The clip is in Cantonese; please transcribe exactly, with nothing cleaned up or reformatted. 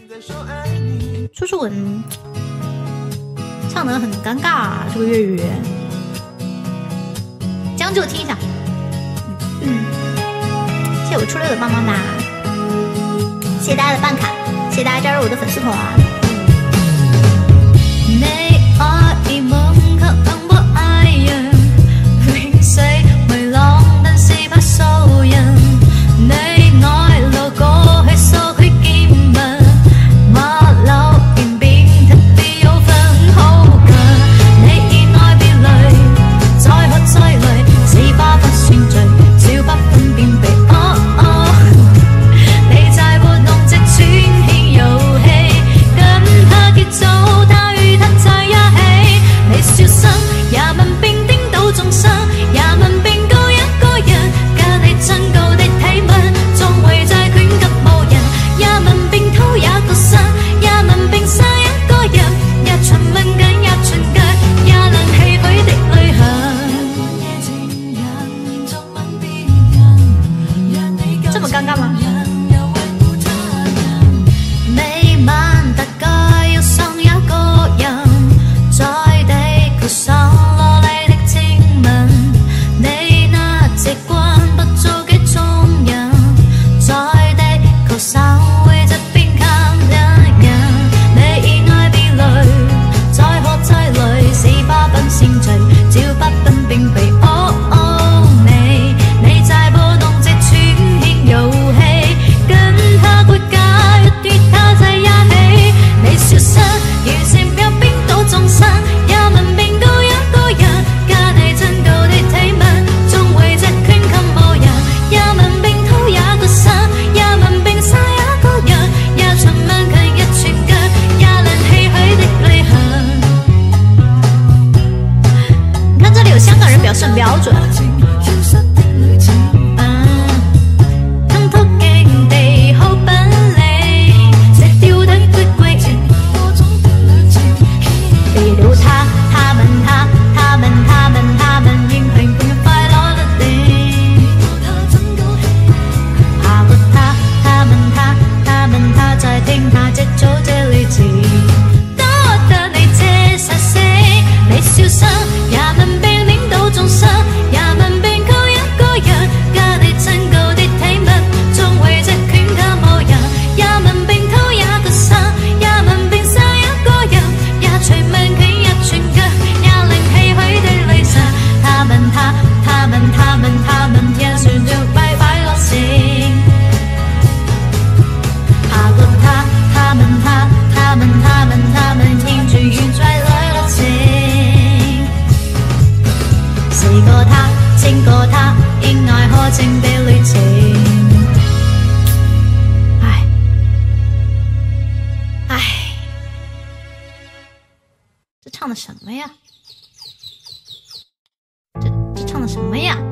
初初吻唱得很尴尬、啊，这个粤语，将就听一下。嗯，谢谢我初六的棒棒哒，谢谢大家的办卡，谢谢大家加入我的粉丝团。你愛夢卻能不愛人，永世為浪但是怕數人，你愛路過去數去見聞，馬路便變特別有份好近，你以愛別離，再喝再淚，死吧不算罪，笑不分辨被哦哦，你在活動這串戲遊戲，跟他結組，他與他在一起，你笑聲也問並顛倒眾生，也問並告一個人，跟你真高的體吻，總會在拳腳無人，也問並偷也個身，也問並殺一個人，也尋問緊也尋腳，也能唏噓的淚痕。這麼尷尬嗎？每晚大概要上一個人，在地球上落嚟的親吻，你那習慣不做嘅眾人，在地球上會這邊看兩人，你以愛別離，再喝再淚，死吧本性罪，照不分辨被哦哦你，你在波動這串戲遊戲，跟他過界與他在一起，你笑聲完成了冰島眾生，也問並告一個人，加你真高的體吻，總會隻拳給無人，也問並偷也個身，也問並殺一個人，也尋問近一寸腳，也能唏噓的淚痕。你看這裡有香港人表示很標準。吞吐勁地好品味，食掉等血貴情，被了他，他問他，他問他問他問應評判快樂的你，爬過他，他問他，他問他在聽他這組這旅程，多得你這殺死，你笑聲也問並領導眾生，也問並告一個人，加你真高的體吻，總會隻拳給無人，也問並偷也個身，也問並殺一個人，也隨問佢一寸腳，也能唏噓的淚神。他問他，他問他問他問天旋轉快快樂情，爬過他，他問他，他問他問他問應住遠在來樂情，試過他，親過他，因愛可證的旅程。唉，唉，這唱的什麼呀？這這唱的什麼呀？